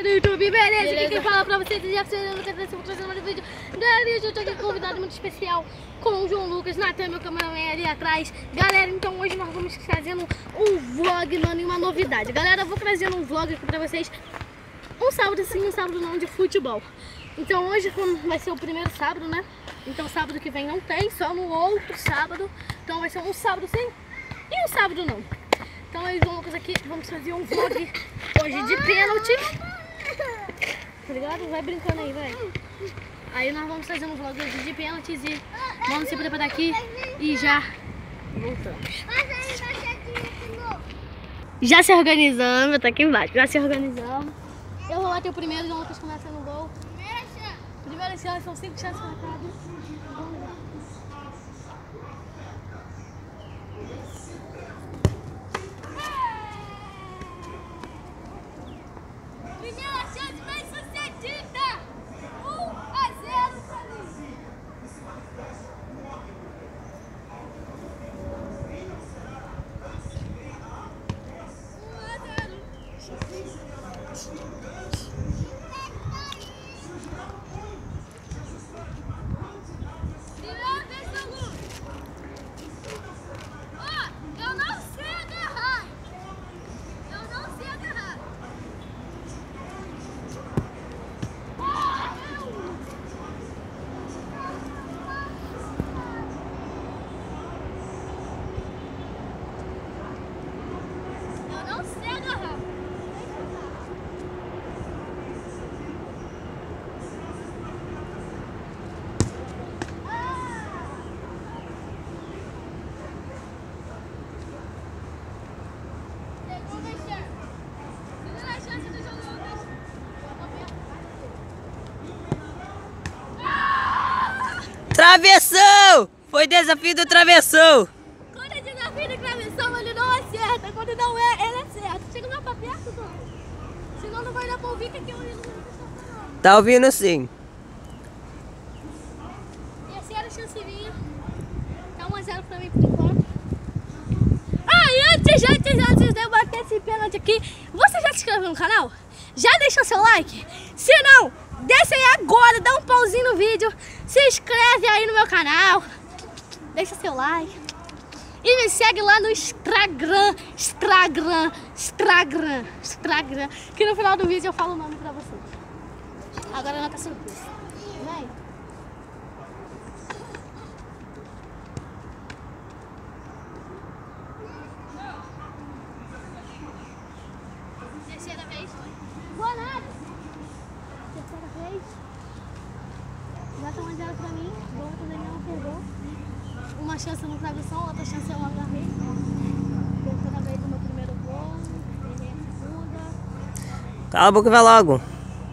galera do YouTube, beleza? Aqui quem fala pra vocês é Jefferson, eu tô trazendo mais um vídeo. Galera, hoje eu tô aqui com um convidado muito especial, com o João Lucas, Natan, meu cameraman ali atrás. Galera, então hoje nós vamos trazendo um vlog, mano, e uma novidade. Galera, eu vou trazendo um vlog aqui pra vocês, um sábado sim, um sábado não, de futebol. Então hoje vai ser o primeiro sábado, né? Então sábado que vem não tem, só no outro sábado. Então vai ser um sábado sim e um sábado não. Então eu e o João Lucas aqui vamos fazer um vlog hoje de pênalti. Tá ligado? Vai brincando aí, vai. Aí nós vamos fazer um vlog hoje de pênaltis e vamos se preparar aqui e já voltamos. Já se organizamos, tá aqui embaixo, já se organizamos. Eu vou bater o primeiro, o João Lucas começa no gol. Primeira chance, são 5 chances marcadas. Primeira chance bem sucedida! 1-0 pra mim! Travessão! Foi desafio do travessão! Quando é desafio do travessão, ele não acerta. Quando não é, ele acerta. Chega lá pra perto, mano. Senão não vai dar pra ouvir que aqui eu não vou. Tá ouvindo sim. Terceira chance minha. Tá 1-0 pra mim por enquanto. Ah, e antes de eu bater esse pênalti aqui, você já se inscreveu no canal? Já deixou seu like? Se não, desce aí agora, dá um pauzinho no vídeo, se inscreve aí no meu canal, deixa seu like e me segue lá no Instagram, que no final do vídeo eu falo o nome pra vocês. Agora não tá surpresa. Vem. Terceira vez. Boa nada. Terceira vez. Já tá 1-0 pra mim. O outro Daniel não pegou. Uma chance no travessão, outra chance eu agarrei. Terceira vez do meu primeiro gol. Errei a segunda. Cala a boca e vai logo.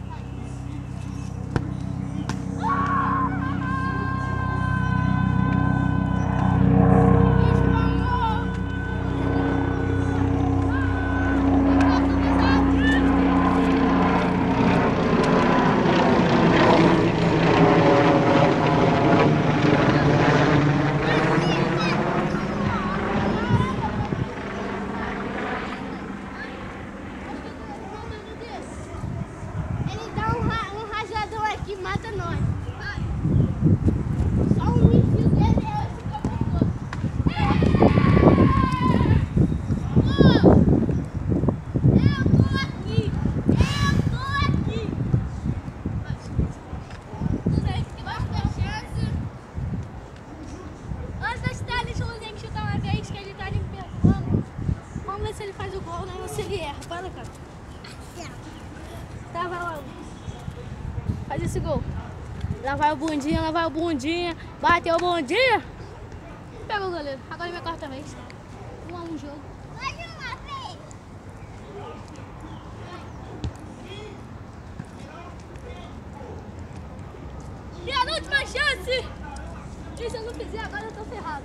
Ele dá um rajadão aqui, mata nós. Só um enfio dele é esse campo Eu tô aqui! Não sei se vai ter chance. Antes da deixa o Luzinho chutar uma vez, que ele tá ali pensando. Vamos ver se ele faz o gol, né? Ou se ele erra. Fala, cara. Tá, vai logo. Faz esse gol. Lá vai o bundinha. Bateu o bundinha. Pegou o goleiro. Agora é minha quarta vez. 1-1 jogo. Mais uma vez. E a última chance. E se eu não fizer agora, eu tô ferrado.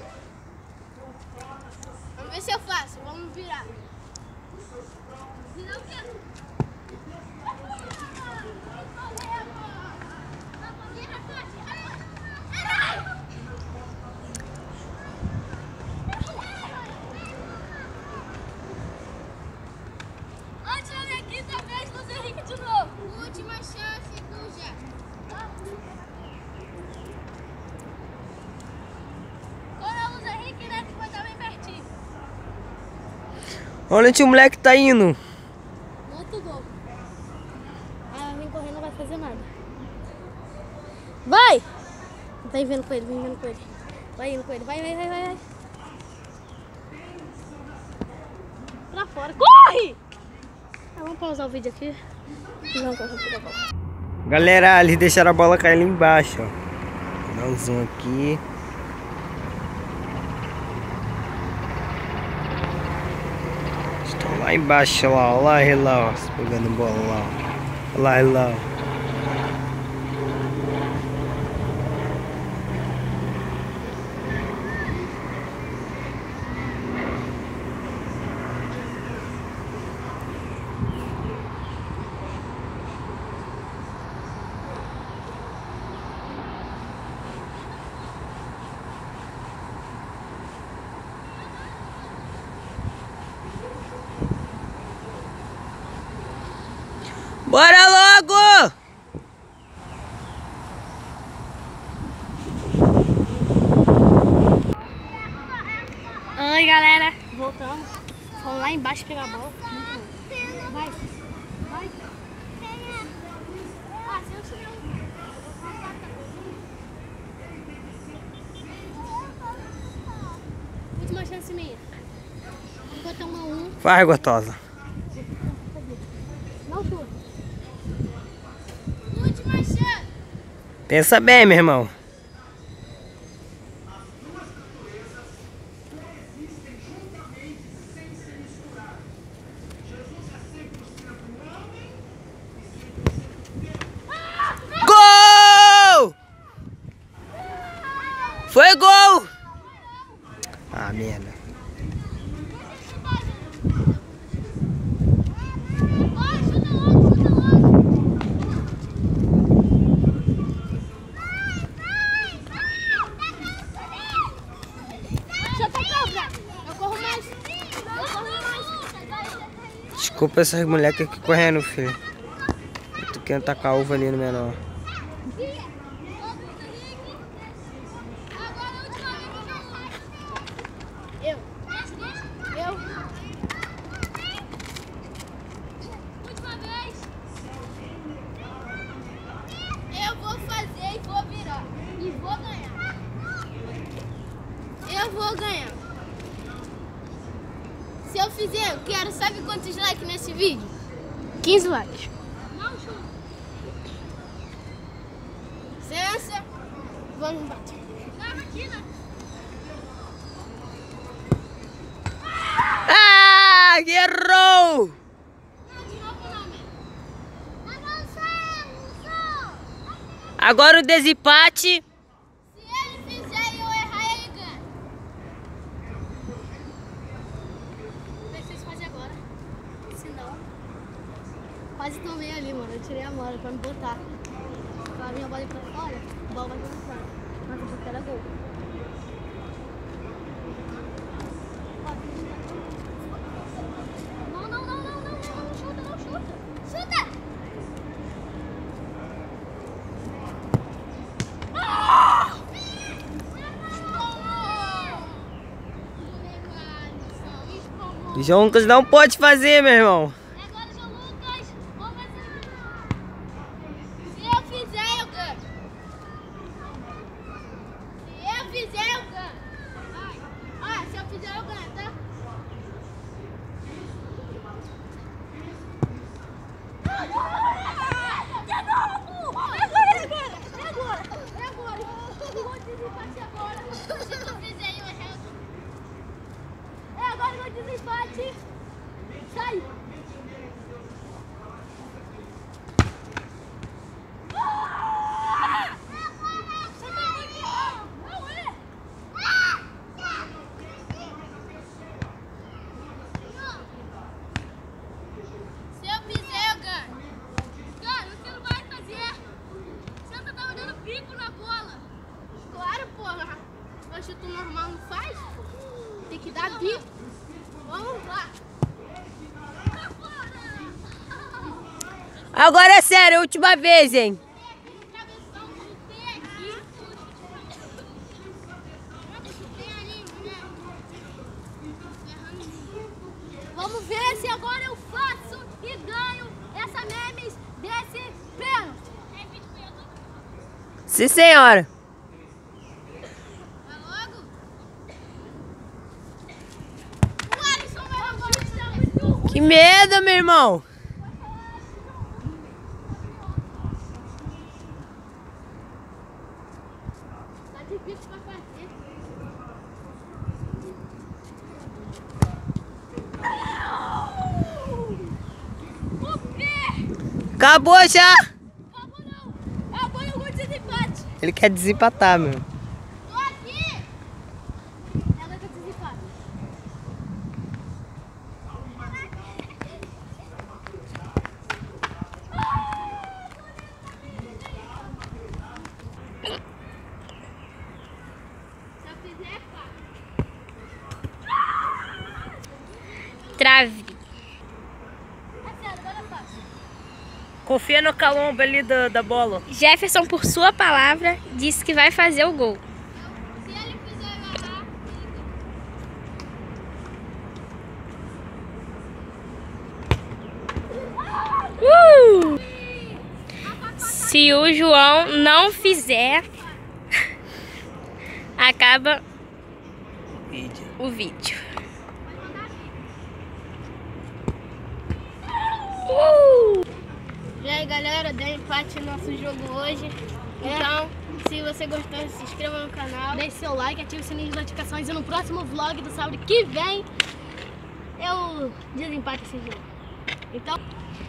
Vamos ver se eu faço. Vamos virar. Virar Olha onde o moleque tá indo. Muito gol. Ah, vem correndo, não vai fazer nada. Vai! Vem vendo com ele, vem vendo com ele. Vai indo com ele, vai. Pra fora, corre! Ah, vamos pausar o vídeo aqui. E vamos correr pra bola. Galera, eles deixaram a bola cair lá embaixo, ó. Dá um zoom aqui. Estão lá embaixo, lá, olha lá, ele lá, ó, pegando bola lá, ó. Olha lá, ele lá, ó. Bora logo! Oi, galera. Voltamos. Vamos lá embaixo pegar a bola. Vai. Ah, se eu tiver última chance minha. Vou botar uma 1. Vai, gostosa. Não chuta. Última chance. Pensa bem, meu irmão. Gol! Foi gol! Ah, merda. Desculpa essas moleques aqui correndo, filho. Tu quer tacar a uva ali no menor. Eu. Última vez. Eu vou fazer e vou virar. E vou ganhar. Eu vou ganhar. Se eu fizer, eu quero, sabe quantos likes nesse vídeo? 15 likes. Não, chuta. Licença. Vamos bater. Na rotina. Ah, errou! Agora o desempate. Se ele fizer e eu errar, ele ganha. Vê se vocês fazem agora. Se não, quase tomei ali, mano. Eu tirei a bola pra me botar. Pra minha bola ir pra fora, a bola vai pra fora. Mas eu porque era gol. Não chuta. Chuta! João Lucas não pode fazer, meu irmão. Agora, João Lucas, vou fazer. Se eu fizer, eu ganho. Se eu fizer, eu ganho. Vai. Olha, se eu fizer, eu ganho, tá? De novo! É agora! Eu vou desempate agora. Se eu fizer, eu erro. É agora o desempate. Sai! chute normal não faz? Tem que dar bico. Vamos lá. Agora é sério, última vez, hein? Vamos ver se agora eu faço e ganho essa memes desse pênalti. Sim, senhora. Vai logo. O Alisson vai agora, muito ruim. Que medo, meu irmão. Tá difícil pra fazer. O quê? Acabou já. Acabou não. Agora eu vou desempate. Ele quer desempatar, meu. Tô aqui. Ela tá desempate. Se eu fizer, Trave. é sério, agora eu faço. Confia no calombo ali da bola. Jefferson, por sua palavra, disse que vai fazer o gol. Se ele fizer agarrar, Se o João não fizer, acaba o vídeo. E aí galera, deu empate no nosso jogo hoje. Então, se você gostou, se inscreva no canal, deixe seu like, ative o sininho de notificações e no próximo vlog do sábado que vem eu desempate esse jogo. Então,